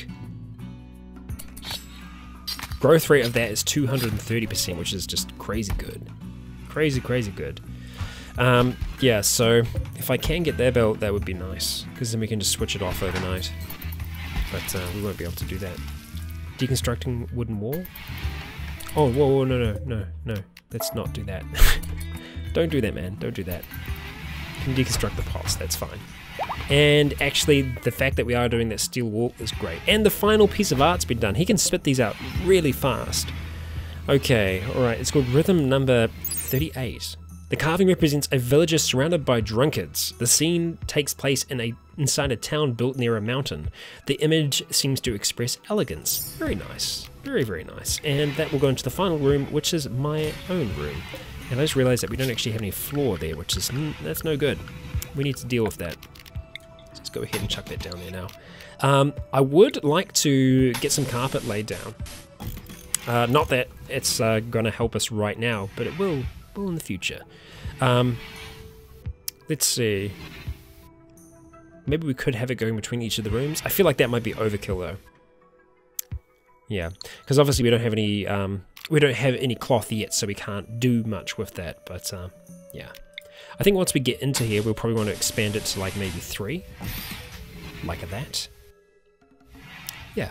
Growth rate of that is two hundred thirty percent, which is just crazy good. Crazy, crazy good. Um, yeah, so if I can get that built, that would be nice, because then we can just switch it off overnight. But uh, we won't be able to do that. Deconstructing wooden wall. Oh, whoa, whoa, no, no, no, no. Let's not do that. Don't do that, man. Don't do that. You can deconstruct the pots, that's fine. And actually, the fact that we are doing that steel wall is great. And the final piece of art's been done. He can spit these out really fast. Okay, alright, it's called rhythm number thirty-eight. The carving represents a villager surrounded by drunkards. The scene takes place in a inside a town built near a mountain. The image seems to express elegance. Very nice. Very, very nice. And that will go into the final room, which is my own room. And I just realized that we don't actually have any floor there, which is, that's no good. We need to deal with that. Let's go ahead and chuck that down there now. Um, I would like to get some carpet laid down. Uh, not that it's uh, going to help us right now, but it will, will in the future. Um, let's see. Maybe we could have it going between each of the rooms. I feel like that might be overkill though. Yeah, because obviously we don't have any um, we don't have any cloth yet, so we can't do much with that. But uh, yeah, I think once we get into here, we'll probably want to expand it to like maybe three, like that. Yeah,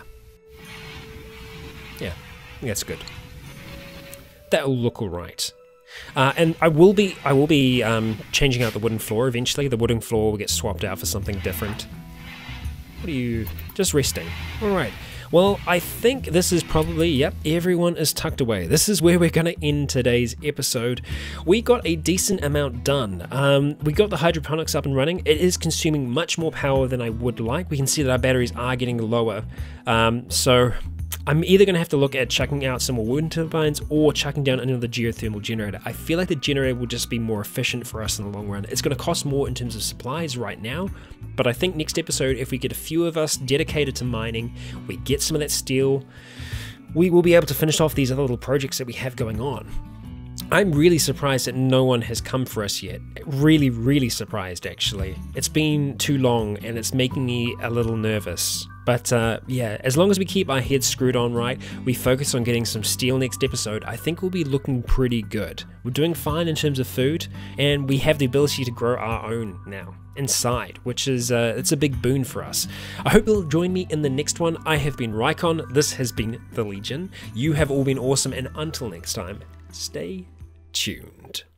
yeah, I think that's good. That'll look all right. Uh, and I will be I will be um, changing out the wooden floor eventually. The wooden floor will get swapped out for something different. What are you just resting? All right. Well, I think this is probably, yep, everyone is tucked away. This is where we're going to end today's episode. We got a decent amount done. Um, we got the hydroponics up and running. It is consuming much more power than I would like. We can see that our batteries are getting lower. Um, so I'm either going to have to look at chucking out some more wind turbines or chucking down another geothermal generator. I feel like the generator will just be more efficient for us in the long run. It's going to cost more in terms of supplies right now, but I think next episode, if we get a few of us dedicated to mining, we get some of that steel, we will be able to finish off these other little projects that we have going on. I'm really surprised that no one has come for us yet. Really, really surprised, actually. It's been too long, and it's making me a little nervous. But uh, yeah, as long as we keep our heads screwed on right, we focus on getting some steel next episode, I think we'll be looking pretty good. We're doing fine in terms of food, and we have the ability to grow our own now inside, which is uh, it's a big boon for us. I hope you'll join me in the next one. I have been Rycon, this has been The Legion. You have all been awesome, and until next time, stay tuned.